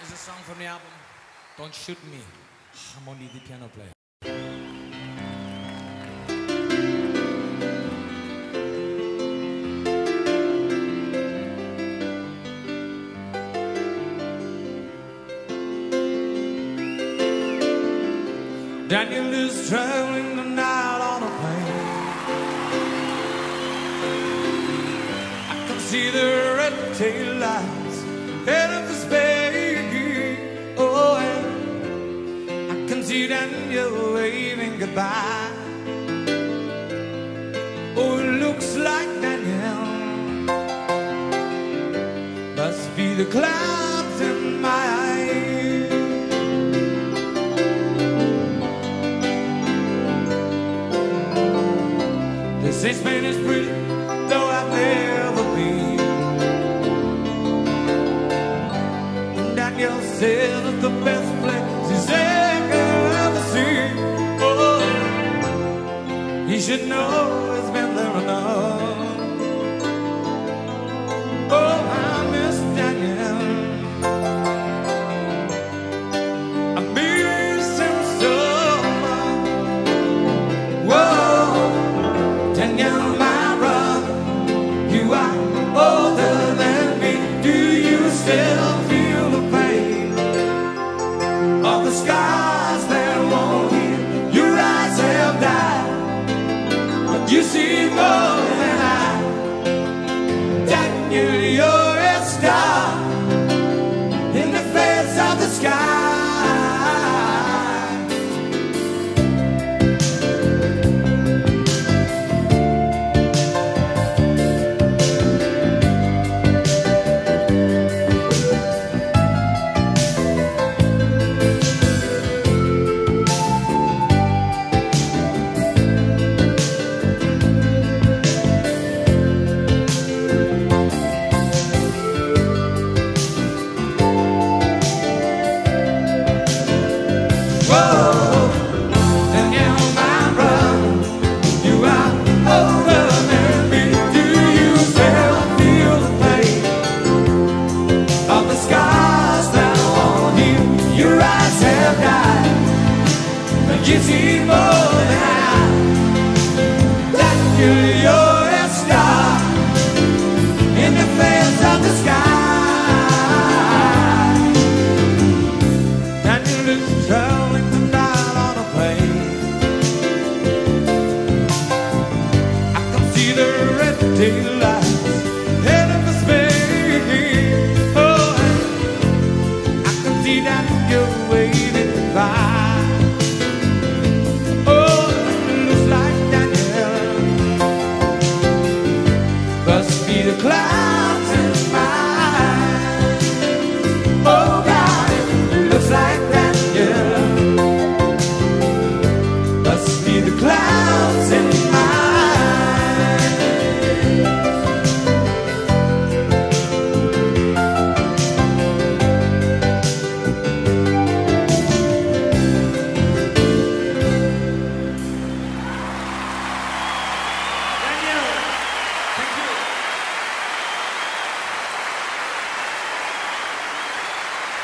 is a song from the album Don't Shoot Me. I'm only the piano player. Daniel is traveling tonight on a plane. I can see the red tail lights head of his bay. Oh, and I can see Daniel waving goodbye. Oh, it looks like Daniel must be the clouds in my eyes. They say Spain is pretty, though I've never been. Daniel says it's the best place he's ever seen. Oh, he should know it's been there enough. Oh, I miss Daniel. I miss him so much. Whoa, Daniel, my brother, you are older than me. Do you still feel the pain of the scars that won't heal? Your eyes have died, but you see more than I. Daniel, you're a star in the face of the sky. You see more than I. Daniel, you're a star in the face of the sky. Daniel is traveling tonight on a plane. I can see the red tail lights head of his face. Oh, I can see Daniel waving by. The clouds